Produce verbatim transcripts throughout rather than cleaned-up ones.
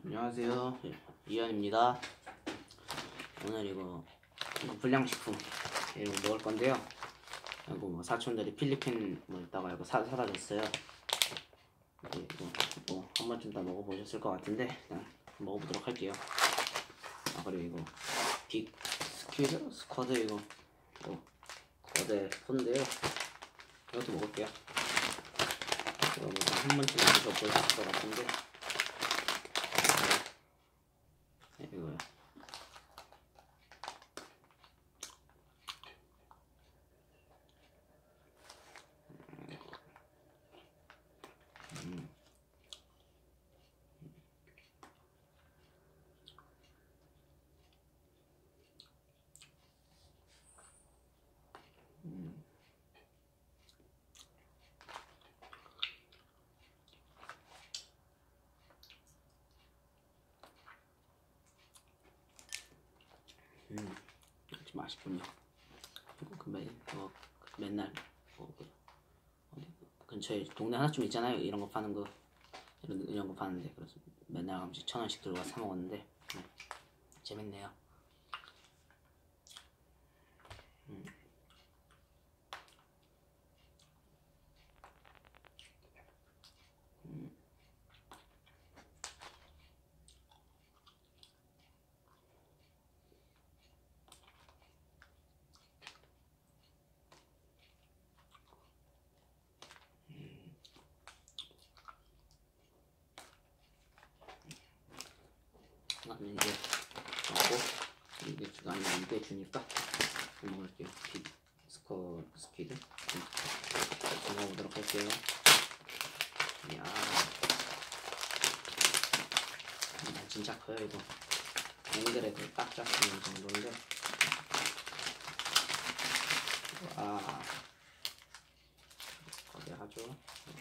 안녕하세요, 이현입니다. 오늘 이거, 이거 불량식품 이거 먹을 건데요. 이거 뭐 사촌들이 필리핀 뭐 있다가 이거 사, 사다 줬어요. 이거, 이거 뭐 한 번쯤 다 먹어보셨을 것 같은데 그냥 먹어보도록 할게요. 아 그리고 이거 빅 스퀴드 스쿼드 이거 이거 거대 폰인데요. 이것도 먹을게요. 이거 한 번쯤 드셔보실 것 같은데 네, 이거요. 음. 음. 음. 아주 맛있군요. 그 매, 어, 맨날 뭐, 그, 어디 근처에 동네 하나쯤 있잖아요. 이런 거 파는 거 이런, 이런 거 파는데 그래서 맨날 한 번씩 천 원씩 들어가 사 먹었는데 네, 재밌네요. 음. 음. 나는 이제 먹고 이게 주가 아니라 이게 주니까 먹을게요. 빅 스커 스퀴드 먹어보도록 할게요. 이야, 아, 진짜 커요 이거. 앵글에 딱 잡히는 정도인데. 아, 거대하죠.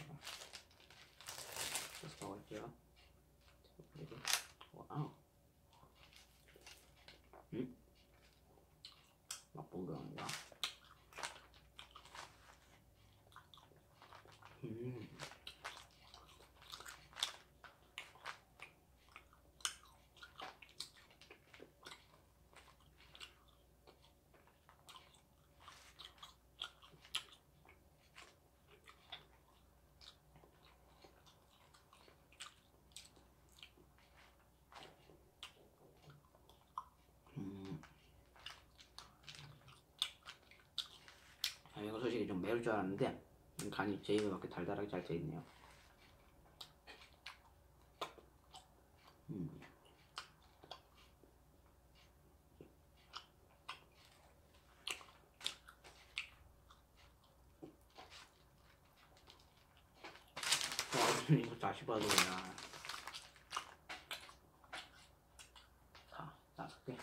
그래서 먹을게요. 그리고 와우. 음? 맛본 거 아닌가? 음. 음. 아, 이거 솔직히 좀 매울 줄 알았는데 간이 제 입에 맞게 달달하게 잘 돼 있네요. 음. 와, 이거 다시 봐도 그냥 다 나갈게.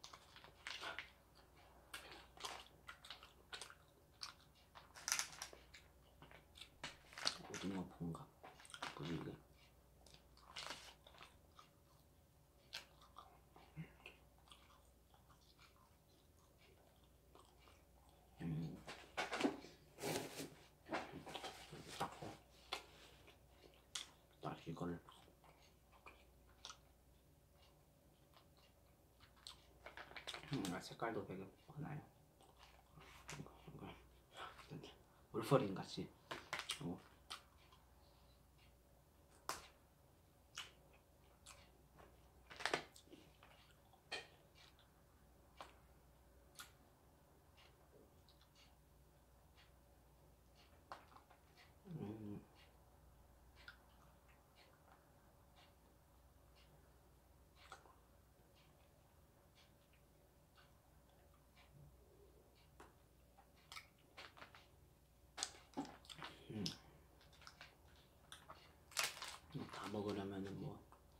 오징어 폰가 뭐지 이게? 음. 닦고 다시 이걸 음, 색깔도 되게 많아요. 이거, 이거. 울퍼린 같이. 어. 음. 음. 다 먹으려면은 뭐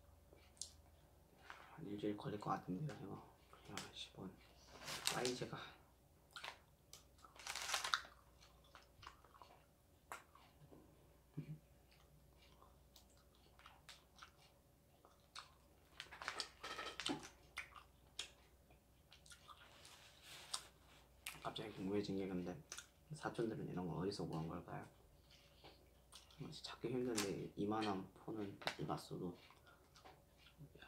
한 일주일 걸릴 것 같은데요. 이거 야, 십 원 사이즈가 갑자기 궁금해진 게 근데 사촌들은 이런 거 어디서 구한 걸까요? 찾기 힘든데 이만한 폰은 봤어도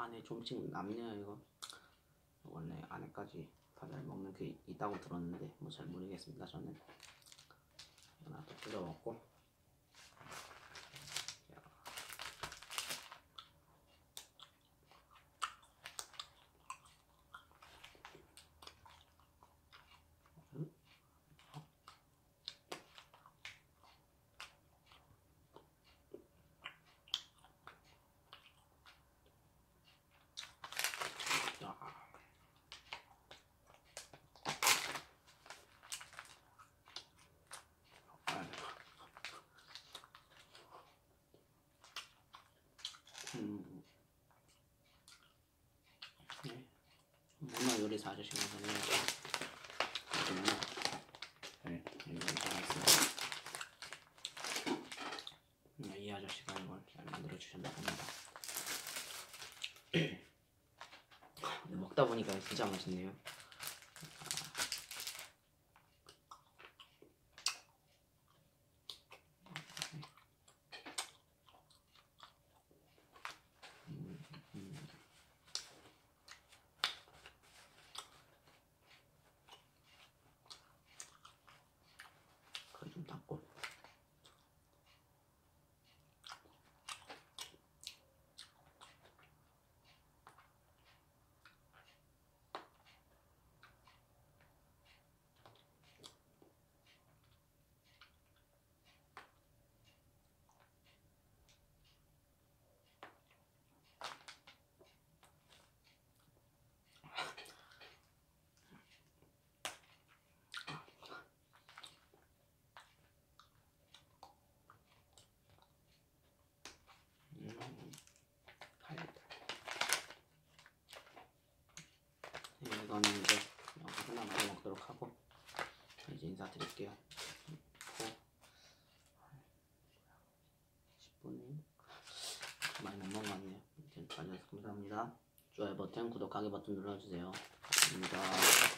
안에 좀씩 남네요. 이거 원래 안에까지 다 잘 먹는 게 있다고 들었는데 뭐 잘 모르겠습니다. 저는 하나 더 끓여 먹고. 음, 네. 문어 요리사 아저씨가 전해서 그러면 네, 이걸 잘했습니다. 네, 이 아저씨가 이걸 잘 만들어 주셨다고 합니다. 근데 먹다 보니까 진짜 맛있네요. 그걸 좀 닦고. 이거는 이제 하나 마저 먹도록 하고 이제 인사드릴게요. 십 분이 많이 못 먹은 것 같네요. 봐주셔서 감사합니다. 좋아요 버튼, 구독하기 버튼 눌러주세요. 감사합니다.